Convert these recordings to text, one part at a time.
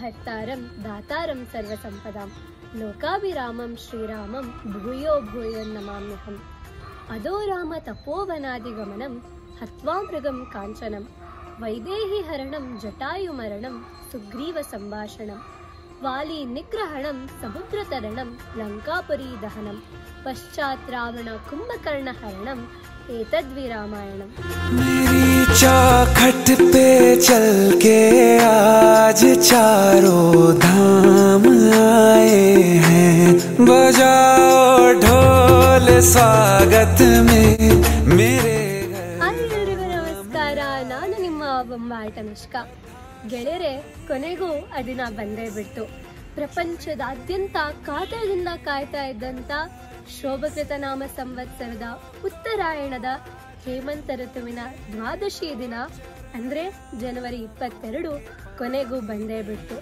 भर्तारं दातारं सर्वसंपदां लोकाभिरामं श्रीरामं भूयो भूयो नमाम्यहम्। अदो राम तपोवनादिगमनं हत्वा मृगं काञ्चनं वैदेही हरणं जटायुमरणं सुग्रीव संभाषणं वाली निग्रहणं समुद्रतरणं लंकापुरी दहनं पश्चात् रावण कुंभकर्ण हरणं एतद्वि रामायणम्। मेरी चौखट पे चल के आज चारों धाम आए हैं, बजाओ ढोल स्वागत में मेरे। ಹಾಯ್ ಎಲ್ರಿಗೂ ನಮಸ್ಕಾರ, ನಾನು ನಿಮ್ಮ ಬೊಂಬಾಟ ನಿಷ್ಕಾ. ಗೆಳೆಯರೆ, ಕೊನೆಗೂ ಆ ದಿನ ಬಂದೇ ಬಿಡ್ತು. ಪ್ರಪಂಚದಾದ್ಯಂತ ಕಾತರದಿಂದ ಕಾಯ್ತಾ ಇದ್ದಂತ ಶೋಭಕೃತ ನಾಮ ಸಂವತ್ಸರದ ಉತ್ತರಾಯಣದ ಹೇಮಂತ ಋತುವಿನ ದ್ವಾದಶಿ ದಿನ ಅಂದ್ರೆ ಜನವರಿ 22 ಕೊನೆಗೂ ಬಂದೇ ಬಿಡ್ತು.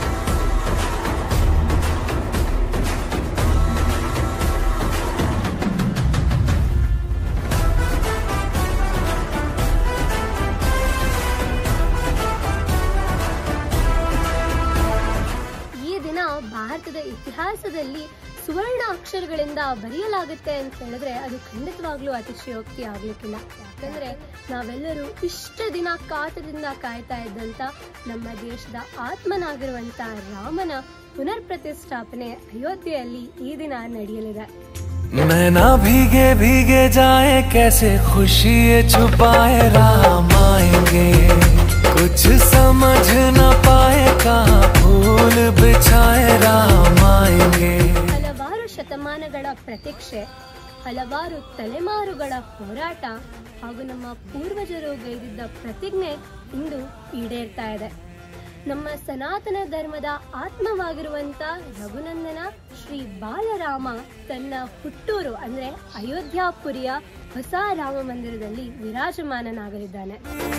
ಭಾರತದ ಇತಿಹಾಸದಲ್ಲಿ ಸುವರ್ಣ ಅಕ್ಷರಗಳಿಂದ ಬರೆಯಲಾಗುತ್ತೆ ಅಂತ ಹೇಳಿದ್ರೆ ಅದು ಖಂಡಿತವಾಗ್ಲೂ ಅತಿಶಯೋಕ್ತಿ ಆಗ್ಲಿಕ್ಕಿಲ್ಲ. ಯಾಕಂದ್ರೆ ನಾವೆಲ್ಲರೂ ಇಷ್ಟ ದಿನ ಕಾತರದಿಂದ ಕಾಯ್ತಾ ಇದ್ದಂತ ನಮ್ಮ ದೇಶದ ಆತ್ಮನಾಗಿರುವಂತ ರಾಮನ ಪುನರ್ ಪ್ರತಿಷ್ಠಾಪನೆ ಅಯೋಧ್ಯೆಯಲ್ಲಿ ಈ ದಿನ ನಡೆಯಲಿದೆ. नैना भीगे भीगे जाए कैसे खुशी छुपाए राम आएंगे, कुछ समझ न पाए कहाँ फूल बिछाए राम आएंगे. ಹಲವಾರು ಶತಮಾನಗಳ ಪ್ರತೀಕ್ಷೆ, ಹಲವಾರು ತಲೆಮಾರುಗಳ ಹೋರಾಟ ಹಾಗೂ ನಮ್ಮ ಪೂರ್ವಜರು ಗೈದಿದ್ದ ಪ್ರತಿಜ್ಞೆ ಇಂದು ಈಡೇರ್ತಾ ಇದೆ. ನಮ್ಮ ಸನಾತನ ಧರ್ಮದ ಆತ್ಮವಾಗಿರುವಂತ ರಘುನಂದನ ಶ್ರೀ ಬಾಲರಾಮ ತನ್ನ ಹುಟ್ಟೂರು ಅಂದ್ರೆ ಅಯೋಧ್ಯಾಪುರಿಯ ಹೊಸ ರಾಮ ಮಂದಿರದಲ್ಲಿ ವಿರಾಜಮಾನನಾಗಲಿದ್ದಾನೆ.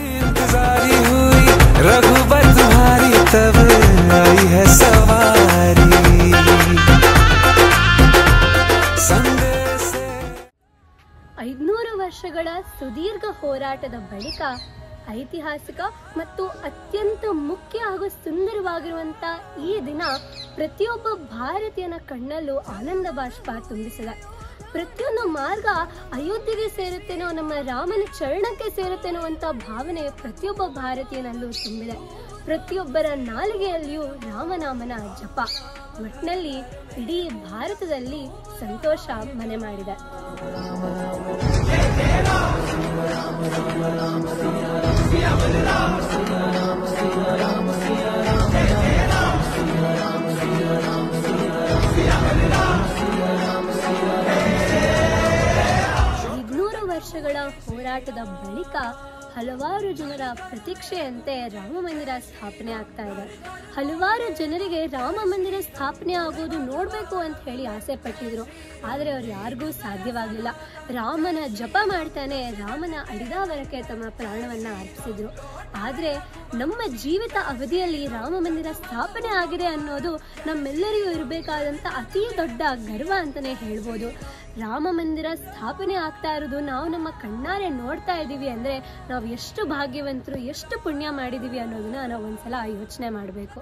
रघुबर तुम्हारी तब आई है सवारी. 500 ವರ್ಷಗಳ ಸುದೀರ್ಘ ಹೋರಾಟದ ಬಳಿಕ ಐತಿಹಾಸಿಕ ಮತ್ತು ಅತ್ಯಂತ ಮುಖ್ಯ ಹಾಗೂ ಸುಂದರವಾಗಿರುವಂತ ಈ ದಿನ ಪ್ರತಿಯೊಬ್ಬ ಭಾರತೀಯನ ಕಣ್ಣಲ್ಲೂ ಆನಂದ ಬಾಷ್ಪ ತುಂಬಿಸಿದೆ. ಪ್ರತಿಯೊಂದು ಮಾರ್ಗ ಅಯೋಧ್ಯೆಗೆ ಸೇರುತ್ತೇನೋ, ನಮ್ಮ ರಾಮನ ಚರಣಕ್ಕೆ ಸೇರುತ್ತೇನೋ ಅಂತ ಭಾವನೆ ಪ್ರತಿಯೊಬ್ಬ ಭಾರತೀಯನಲ್ಲೂ ತುಂಬಿದೆ. ಪ್ರತಿಯೊಬ್ಬರ ನಾಲಿಗೆಯಲ್ಲಿಯೂ ರಾಮನಾಮನ ಜಪ. ಒಟ್ಟಿನಲ್ಲಿ ಇಡೀ ಭಾರತದಲ್ಲಿ ಸಂತೋಷ ಮನೆ ಮಾಡಿದೆ. ವರ್ಷಗಳ ಹೋರಾಟದ ಬಳಿಕ ಹಲವಾರು ಜನರ ಪ್ರತೀಕ್ಷೆಯಂತೆ ರಾಮ ಮಂದಿರ ಸ್ಥಾಪನೆ ಆಗ್ತಾ ಇದೆ. ಹಲವಾರು ಜನರಿಗೆ ರಾಮ ಮಂದಿರ ಸ್ಥಾಪನೆ ಆಗೋದು ನೋಡ್ಬೇಕು ಅಂತ ಹೇಳಿ ಆಸೆ ಪಟ್ಟಿದ್ರು. ಆದರೆ ಅವ್ರು ಯಾರಿಗೂ ಸಾಧ್ಯವಾಗಲಿಲ್ಲ. ರಾಮನ ಜಪ ಮಾಡ್ತಾನೆ ರಾಮನ ಅಡಿದಾವರಕ್ಕೆ ತಮ್ಮ ಪ್ರಾಣವನ್ನ ಅರ್ಪಿಸಿದ್ರು. ಆದ್ರೆ ನಮ್ಮ ಜೀವಿತ ಅವಧಿಯಲ್ಲಿ ರಾಮ ಮಂದಿರ ಸ್ಥಾಪನೆ ಆಗಿದೆ ಅನ್ನೋದು ನಮ್ಮೆಲ್ಲರಿಗೂ ಇರಬೇಕಾದಂತ ಅತಿ ದೊಡ್ಡ ಗರ್ವ ಅಂತಾನೆ ಹೇಳ್ಬೋದು. ರಾಮ ಮಂದಿರ ಸ್ಥಾಪನೆ ಆಗ್ತಾ ಇರೋದು ನಾವು ನಮ್ಮ ಕಣ್ಣಾರೆ ನೋಡ್ತಾ ಇದ್ದೀವಿ ಅಂದ್ರೆ ನಾವು ಎಷ್ಟು ಭಾಗ್ಯವಂತರು, ಎಷ್ಟು ಪುಣ್ಯ ಮಾಡಿದೀವಿ ಅನ್ನೋದನ್ನ ನಾವು ಒಂದ್ಸಲ ಯೋಚನೆ ಮಾಡಬೇಕು.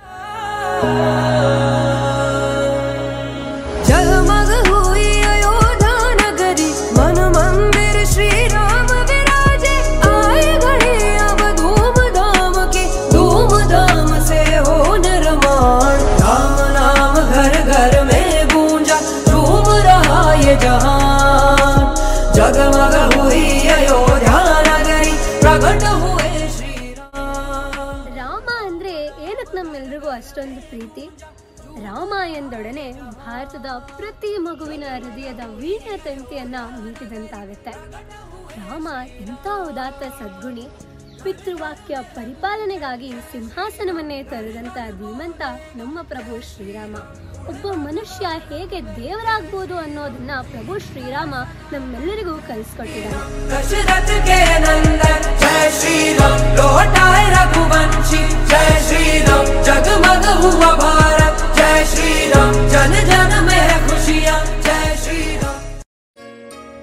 जगमग हुई अयोध्या नगरी, मन मंदिर श्री राम विराजे. आए घड़ी अब धूम धाम के, धूम धाम से हो निर्माण. राम नाम घर घर में गूंजा, झूम रहा ये जहान. जगमग हुई अयोध्या नगरी, प्रकट हुए श्री राम. ರಾಮ ಅಂದ್ರೆ ಏನಕ್ಕೆ ನಮ್ಮೆಲ್ರಿಗೂ ಅಷ್ಟೊಂದು ಪ್ರೀತಿ? ರಾಮ ಎಂದೊಡನೆ ಭಾರತದ ಪ್ರತಿ ಮಗುವಿನ ಹೃದಯದ ವೀಣ್ಯ ತಂತಿಯನ್ನ ಮೀಟಿದಂತಾಗುತ್ತೆ. ರಾಮ ಎಂಥ ಉದಾತ್ತ ಸದ್ಗುಣಿ. ಪಿತೃವಾಕ್ಯ ಪರಿಪಾಲನೆಗಾಗಿ ಸಿಂಹಾಸನವನ್ನೇ ತೊರೆದಂತ ಧೀಮಂತ ನಮ್ಮ ಪ್ರಭು ಶ್ರೀರಾಮ. ಒಬ್ಬ ಮನುಷ್ಯ ಹೇಗೆ ದೇವರಾಗ್ಬೋದು ಅನ್ನೋದನ್ನ ಪ್ರಭು ಶ್ರೀರಾಮ ನಮ್ಮೆಲ್ಲರಿಗೂ ಕಲಿಸ್ಕೊಟ್ಟಿದ್ದಾನೆ. दशरथ के नंदन जय श्री राम, लौटाए रघुवंशी जय श्री राम. जगमग हुआ भारत जय श्री राम, जन जन में खुशियां जय श्री राम. ಈ ಎಲ್ಲ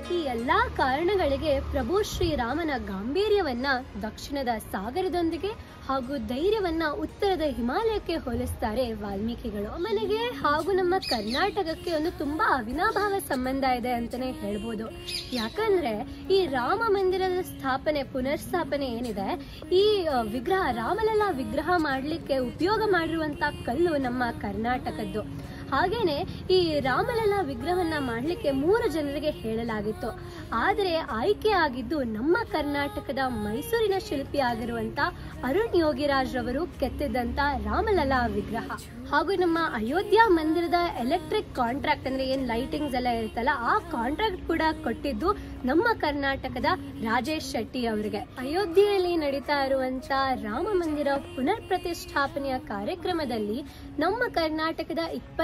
ಎಲ್ಲಾ ಕಾರಣಗಳಿಗೆ ಪ್ರಭು ಶ್ರೀರಾಮನ ಗಾಂಭೀರ್ಯವನ್ನ ದಕ್ಷಿಣದ ಸಾಗರದೊಂದಿಗೆ ಹಾಗೂ ಧೈರ್ಯವನ್ನ ಉತ್ತರದ ಹಿಮಾಲಯಕ್ಕೆ ಹೋಲಿಸ್ತಾರೆ ವಾಲ್ಮೀಕಿಗಳು. ಮನೆಗೆ ಹಾಗೂ ನಮ್ಮ ಕರ್ನಾಟಕಕ್ಕೆ ಒಂದು ತುಂಬಾ ಅವಿನಾಭಾವ ಸಂಬಂಧ ಇದೆ ಅಂತಾನೆ ಹೇಳ್ಬೋದು. ಯಾಕಂದ್ರೆ ಈ ರಾಮ ಮಂದಿರದ ಪುನರ್ ಸ್ಥಾಪನೆ ಏನಿದೆ, ಈ ವಿಗ್ರಹ ರಾಮಲಲ್ಲಾ ವಿಗ್ರಹ ಮಾಡ್ಲಿಕ್ಕೆ ಉಪಯೋಗ ಮಾಡಿರುವಂತ ಕಲ್ಲು ನಮ್ಮ ಕರ್ನಾಟಕದ್ದು. ಹಾಗೇನೆ ಈ ರಾಮಲಲ್ಲಾ ವಿಗ್ರಹವನ್ನ ಮಾಡ್ಲಿಕ್ಕೆ 3 ಜನರಿಗೆ ಹೇಳಲಾಗಿತ್ತು. ಆದರೆ ಆಯ್ಕೆ ಆಗಿದ್ದು ನಮ್ಮ ಕರ್ನಾಟಕದ ಮೈಸೂರಿನ ಶಿಲ್ಪಿ ಆಗಿರುವಂತ ಅರುಣ್ ಯೋಗಿರಾಜ್ ರವರು ಕೆತ್ತಿದ್ದಂತ ರಾಮಲಲ್ಲಾ ವಿಗ್ರಹ. ಹಾಗೂ ನಮ್ಮ ಅಯೋಧ್ಯ ಮಂದಿರದ ಎಲೆಕ್ಟ್ರಿಕ್ ಕಾಂಟ್ರಾಕ್ಟ್ ಅಂದ್ರೆ ಏನ್ ಲೈಟಿಂಗ್ಸ್ ಎಲ್ಲ ಇರುತ್ತಲ್ಲ, ಆ ಕಾಂಟ್ರಾಕ್ಟ್ ಕೂಡ ಕೊಟ್ಟಿದ್ದು ನಮ್ಮ ಕರ್ನಾಟಕದ ರಾಜೇಶ್ ಶೆಟ್ಟಿ ಅವರಿಗೆ. ಅಯೋಧ್ಯೆಯಲ್ಲಿ ನಡೀತಾ ಇರುವಂತ ರಾಮ ಮಂದಿರ ಪುನರ್ ಪ್ರತಿಷ್ಠಾಪನೆಯ ಕಾರ್ಯಕ್ರಮದಲ್ಲಿ ನಮ್ಮ ಕರ್ನಾಟಕದ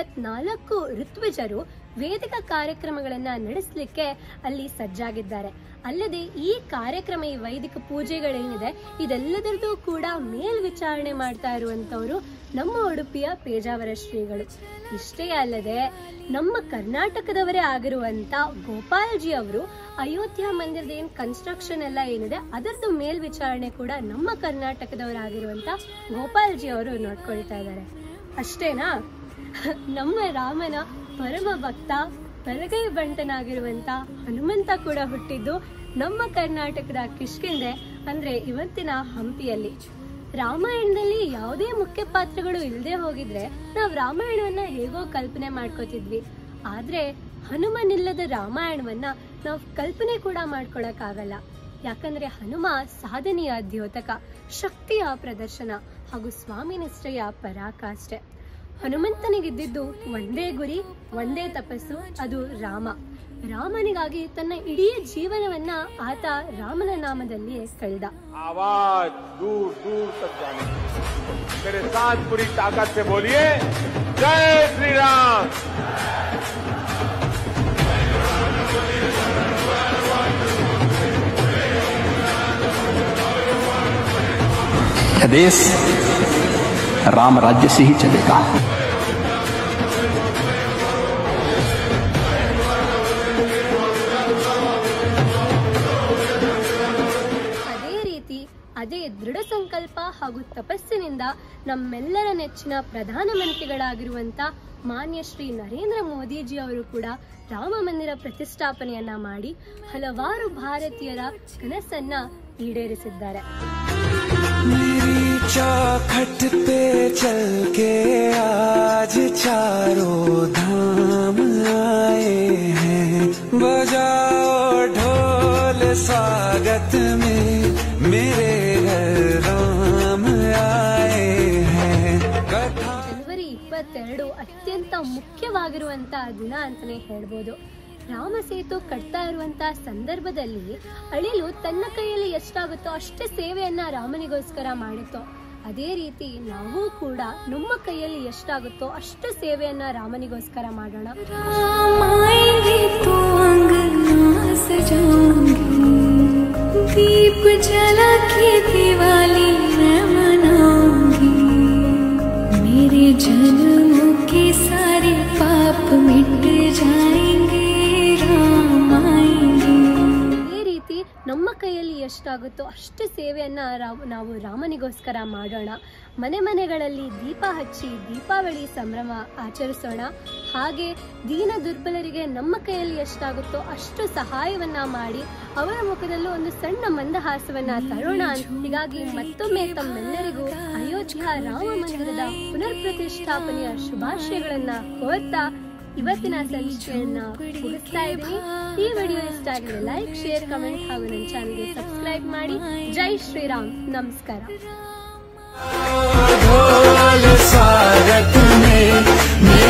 24 ಋತ್ವಿಜರು ವೇದಿಕ ಕಾರ್ಯಕ್ರಮಗಳನ್ನ ನಡೆಸಲಿಕ್ಕೆ ಅಲ್ಲಿ ಸಜ್ಜಾಗಿದ್ದಾರೆ. ಅಲ್ಲದೆ ಈ ಕಾರ್ಯಕ್ರಮ, ಈ ವೈದಿಕ ಪೂಜೆಗಳೇನಿದೆ ಇದೆಲ್ಲದರದ್ದು ಕೂಡ ಮೇಲ್ವಿಚಾರಣೆ ಮಾಡ್ತಾ ಇರುವಂತವರು ನಮ್ಮ ಉಡುಪಿಯ ಪೇಜಾವರ ಶ್ರೀಗಳು. ಇಷ್ಟೇ ಅಲ್ಲದೆ ನಮ್ಮ ಕರ್ನಾಟಕದವರೇ ಆಗಿರುವಂತ ಗೋಪಾಲ್ಜಿ ಅವರು ಅಯೋಧ್ಯ ಮಂದಿರದ ಏನ್ ಕನ್ಸ್ಟ್ರಕ್ಷನ್ ಎಲ್ಲ ಏನಿದೆ ಅದರದ್ದು ಮೇಲ್ವಿಚಾರಣೆ ಕೂಡ ನಮ್ಮ ಕರ್ನಾಟಕದವರಾಗಿರುವಂತ ಗೋಪಾಲ್ಜಿ ಅವರು ನೋಡ್ಕೊಳ್ತಾ ಇದ್ದಾರೆ. ಅಷ್ಟೇನಾ, ನಮ್ಮ ರಾಮನ ಪರಮ ಭಕ್ತ ಬಲಗೈ ಬಂಟನಾಗಿರುವಂತ ಹನುಮಂತ ಕೂಡ ಹುಟ್ಟಿದ್ದು ನಮ್ಮ ಕರ್ನಾಟಕದ ಕಿಷ್ಕಿಂಧೆ ಅಂದ್ರೆ ಇವತ್ತಿನ ಹಂಪಿಯಲ್ಲಿ. ರಾಮಾಯಣದಲ್ಲಿ ಯಾವುದೇ ಮುಖ್ಯ ಪಾತ್ರಗಳು ಇಲ್ಲದೆ ಹೋಗಿದ್ರೆ ನಾವು ರಾಮಾಯಣವನ್ನ ಹೇಗೋ ಕಲ್ಪನೆ ಮಾಡ್ಕೋತಿದ್ವಿ. ಆದ್ರೆ ಹನುಮನಿಲ್ಲದ ರಾಮಾಯಣವನ್ನ ನಾವು ಕಲ್ಪನೆ ಕೂಡ ಮಾಡ್ಕೊಳಕ್ಕಾಗಲ್ಲ. ಯಾಕಂದ್ರೆ ಹನುಮ ಸಾಧನೆಯ ದ್ಯೋತಕ, ಶಕ್ತಿಯ ಪ್ರದರ್ಶನ ಹಾಗೂ ಸ್ವಾಮಿ ನಿಷ್ಠೆಯ ಪರಾಕಾಷ್ಠೆ. ಹನುಮಂತನಿಗಿದ್ದಿದ್ದು ಒಂದೇ ಗುರಿ, ಒಂದೇ ತಪಸ್ಸು, ಅದು ರಾಮ. ರಾಮನಿಗಾಗಿ ತನ್ನ ಇಡೀ ಜೀವನವನ್ನ ಆತ ರಾಮನ ನಾಮದಲ್ಲಿ ಕಳೆದ. आवाज दूर दूर तक जाने मेरे साथ पूरी ताकत से बोलिए, जय श्री राम। यह देश राम राज्य से ही चलेगा। ಅದೇ ದೃಢ ಸಂಕಲ್ಪ ಹಾಗೂ ತಪಸ್ಸಿನಿಂದ ನಮ್ಮೆಲ್ಲರ ನೆಚ್ಚಿನ ಪ್ರಧಾನಮಂತ್ರಿಗಳಾಗಿರುವಂತ ಮಾನ್ಯ ಶ್ರೀ ನರೇಂದ್ರ ಮೋದಿಜಿ ಅವರು ಕೂಡ ರಾಮ ಮಂದಿರ ಪ್ರತಿಷ್ಠಾಪನೆಯನ್ನ ಮಾಡಿ ಹಲವಾರು ಭಾರತೀಯರ ಕನಸನ್ನ ಈಡೇರಿಸಿದ್ದಾರೆ. चौखट पे चल के आज चारों धाम आए हैं, बजाओ ढोल स्वागत में मेरे घर राम आए हैं. ಜನವರಿ 22 ಅತ್ಯಂತ ಮುಖ್ಯವಾಗಿರುವಂತ ದಿನ ಅಂತಾನೆ ಹೇಳ್ಬೋದು. ರಾಮ ಸೇತು ಕಟ್ತಾ ಇರುವಂತ ಸಂದರ್ಭದಲ್ಲಿ ಅಳಿಲು ತನ್ನ ಕೈಯಲ್ಲಿ ಎಷ್ಟಾಗುತ್ತೋ ಅಷ್ಟೇ ಸೇವೆಯನ್ನ ರಾಮನಿಗೋಸ್ಕರ ಮಾಡಿತ್ತು. ಅದೇ ರೀತಿ ನಾವು ಕೂಡ ನಮ್ಮ ಕೈಯಲ್ಲಿ ಎಷ್ಟಾಗುತ್ತೋ ಅಷ್ಟು ಸೇವೆಯನ್ನ ರಾಮನಿಗೋಸ್ಕರ ಮಾಡೋಣ. दीप जला के दिवाली मैं मनाऊंगी, मेरे जन्मों के सारे पाप मिट जाएंगे, राम आएंगे. ಈ ರೀತಿ ನಮ್ಮ ಕೈಯಲ್ಲಿ ಎಷ್ಟಾಗುತ್ತೋ ಅಷ್ಟು ಸೇವೆಯನ್ನ ನಾವು ರಾಮನಿಗೋಸ್ಕರ ಮಾಡೋಣ. ಮನೆ ಮನೆಗಳಲ್ಲಿ ದೀಪ ಹಚ್ಚಿ ದೀಪಾವಳಿ ಸಂಭ್ರಮ ಆಚರಿಸೋಣ. ಹಾಗೆ ದೀನ ದುರ್ಬಲರಿಗೆ ನಮ್ಮ ಕೈಯಲ್ಲಿ ಎಷ್ಟಾಗುತ್ತೋ ಅಷ್ಟು ಸಹಾಯವನ್ನ ಮಾಡಿ ಅವರ ಮುಖದಲ್ಲೂ ಒಂದು ಸಣ್ಣ ಮಂದಹಾಸವನ್ನ ತರೋಣ. ಹೀಗಾಗಿ ಮತ್ತೊಮ್ಮೆ ತಮ್ಮೆಲ್ಲರಿಗೂ ಅಯೋಧ್ಯ ರಾಮ ಮಂದಿರದ ಪುನರ್ ಪ್ರತಿಷ್ಠಾಪನೆಯ ಶುಭಾಶಯಗಳನ್ನ ಕೋರ್ತಾ ಇವತ್ತಿನ ಸಂಚಿಕೆಯನ್ನ ಮುಗಿಸ್ತಾ ಇದ್ದೀನಿ. ಈ ವಿಡಿಯೋ ಇಷ್ಟ ಆಗಿದ್ರೆ ಲೈಕ್, ಶೇರ್, ಕಮೆಂಟ್ ಹಾಗೂ ನನ್ನ ಚಾನಲ್ಗೆ ಸಬ್ಸ್ಕ್ರೈಬ್ ಮಾಡಿ. ಜೈ ಶ್ರೀರಾಮ್. ನಮಸ್ಕಾರ. ढोल स्वागत में